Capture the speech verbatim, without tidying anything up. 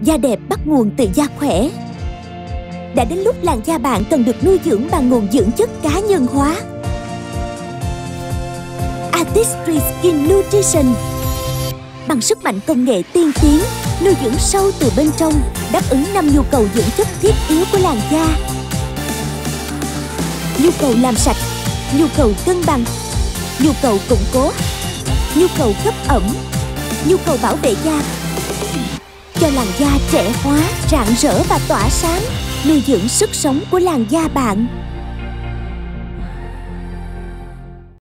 Da đẹp bắt nguồn từ da khỏe. Đã đến lúc làn da bạn cần được nuôi dưỡng bằng nguồn dưỡng chất cá nhân hóa. Artistry Skin Nutrition bằng sức mạnh công nghệ tiên tiến, nuôi dưỡng sâu từ bên trong, đáp ứng năm nhu cầu dưỡng chất thiết yếu của làn da. Nhu cầu làm sạch, nhu cầu cân bằng, nhu cầu củng cố, nhu cầu cấp ẩm, nhu cầu bảo vệ da, cho làn da trẻ hóa, rạng rỡ và tỏa sáng, nuôi dưỡng sức sống của làn da bạn.